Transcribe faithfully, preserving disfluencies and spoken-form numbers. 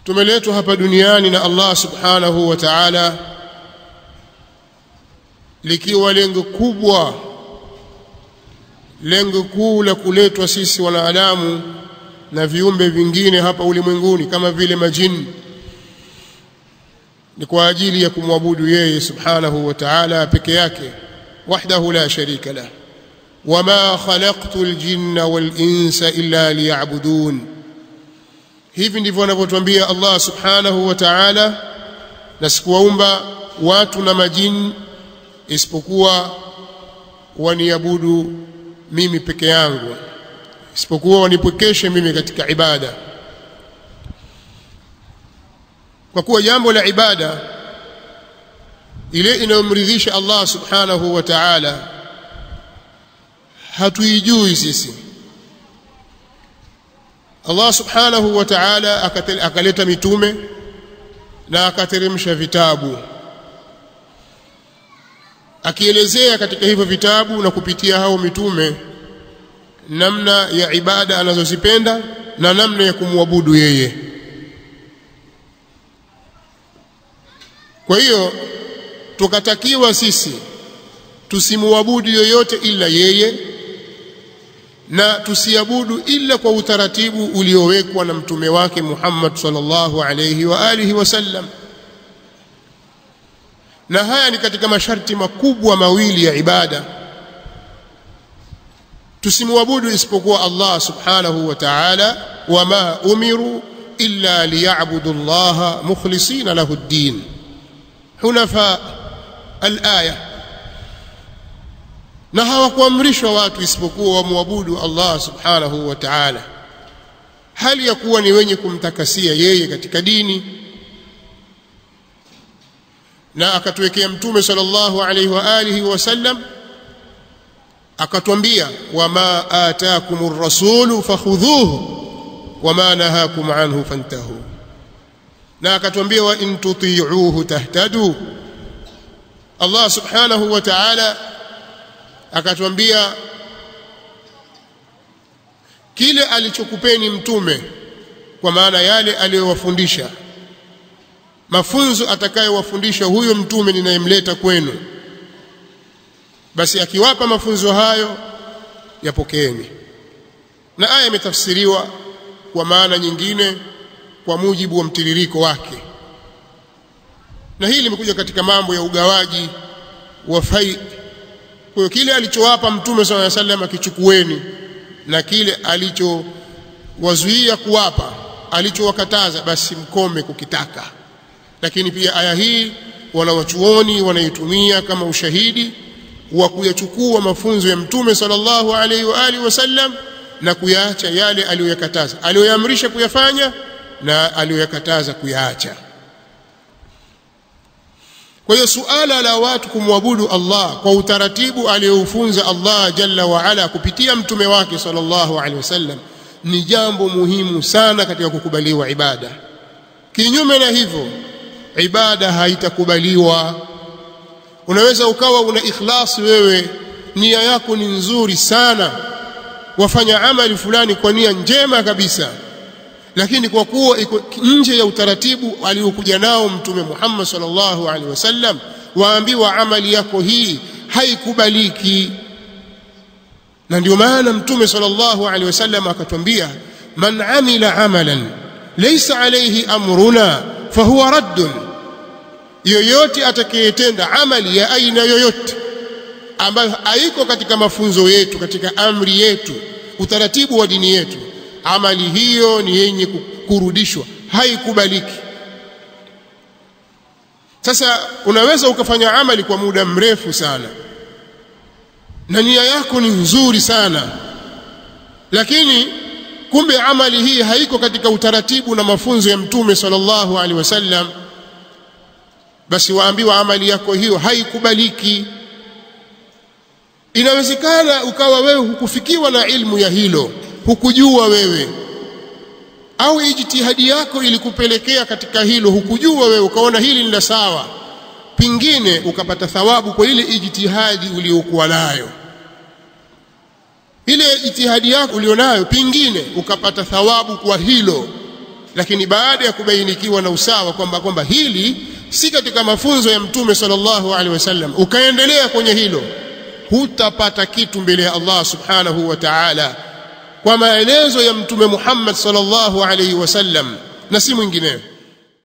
tumeletwa hapa duniani na Allah subhanahu wa ta'ala likiwa lengo kubwa, lengo kuu la kuletwa sisi wanadamu na viumbe vingine hapa ulimwenguni kama vile majini, ni kwa ajili ya kumwabudu yeye subhanahu wa ta'ala peke yake wahdahu la sharika lah. wama khalaqtul jinna wal insa illa liya'budun. Hivi ndivyo anavyotuambia Allah subhanahu wa ta'ala, na sikuwaumba watu na majini isipokuwa waniabudu mimi peke yangu, isipokuwa wanipwekeshe mimi katika ibada. Kwa kuwa jambo la ibada ile inayomridhisha Allah subhanahu wa ta'ala hatuijui sisi. Allah subhanahu wa ta'ala akaleta mitume na akateremsha vitabu, akielezea katika hivyo vitabu na kupitia hao mitume namna ya ibada anazozipenda na namna ya kumwabudu yeye. Kwa hiyo tukatakiwa sisi tusimuabudu yoyote ila yeye, na tusiabudu ila kwa utaratibu uliowekwa na mtume wake Muhammad sallallahu alayhi wa alihi wasallam. Na haya ni katika masharti makubwa mawili ya ibada. Tusimuabudu isipokuwa Allah subhanahu wa ta'ala, wama umiru illa liya'budu Allah mukhlisina lahu ad-din hunafa al-aya. Na hawakuamrishwa watu isipokuwa wamwabudu Allah subhanahu wa ta'ala hali ya kuwa ni wenye kumtakasia yeye katika dini. Na akatuwekea mtume sallallahu alayhi wa alihi wasallam, akatwambia wama ataakumur rasulu fakhudhuhu wama nahakum anhu fantahu. Na akatwambia wa in tuti'uhu tahtadu. Allah subhanahu wa ta'ala akatwambia kile alichokupeni mtume, kwa maana yale aliyowafundisha, mafunzo atakayowafundisha huyo mtume ninayemleta kwenu, basi akiwapa mafunzo hayo yapokeeni. Na aya imetafsiriwa kwa maana nyingine kwa mujibu wa mtiririko wake, na hili limekuja katika mambo ya ugawaji wa fai. Kwa hiyo kile alichowapa mtume sallallahu alaihi wasallam akichukueni, na kile alichowazuia kuwapa, alichowakataza, basi mkome kukitaka. Lakini pia aya hii wanawachuoni wanaitumia kama ushahidi wa kuyachukua mafunzo ya mtume sallallahu alaihi wa alihi wasallam na kuyaacha yale aliyoyakataza, aliyoyaamrisha kuyafanya na aliyoyakataza kuyaacha. Kwa hiyo suala la watu kumwabudu Allah kwa utaratibu aliyoufunza Allah jalla wa ala kupitia mtume wake sallallahu alaihi wasallam ni jambo muhimu sana katika kukubaliwa ibada. Kinyume na hivyo ibada haitakubaliwa. Unaweza ukawa una ikhlas, wewe nia yako ni nzuri sana, wafanya amali fulani kwa nia njema kabisa, lakini kwa kuwa iko nje ya utaratibu aliokuja nao mtume Muhammad sallallahu alaihi wasallam, waambiwa amali yako hii haikubaliki. Na ndio maana mtume sallallahu alaihi wasallam akatwambia, man amila amalan laysa alayhi amruna fahuwa raddun. Yoyote atakayetenda amali ya aina yoyote ambayo haiko katika mafunzo yetu, katika amri yetu, utaratibu wa dini yetu, amali hiyo ni yenye kurudishwa, haikubaliki. Sasa unaweza ukafanya amali kwa muda mrefu sana na nia yako ni nzuri sana, lakini kumbe amali hii haiko katika utaratibu na mafunzo ya mtume sallallahu alaihi wasallam, basi waambiwa amali yako hiyo haikubaliki. Inawezekana ukawa wewe hukufikiwa na ilmu ya hilo, hukujua wewe, au ijtihadi yako ilikupelekea katika hilo, hukujua wewe, ukaona hili ni la sawa, pingine ukapata thawabu kwa ile ijtihadi uliyokuwa nayo. Ile ijtihadi yako ulionayo pingine ukapata thawabu kwa hilo, lakini baada ya kubainikiwa na usawa kwamba kwamba hili si katika mafunzo ya mtume sallallahu alaihi wasallam, ukaendelea kwenye hilo, hutapata kitu mbele ya Allah subhanahu wa ta'ala kwa maelezo ya mtume Muhammad sallallahu alaihi wasallam na si mwingineo.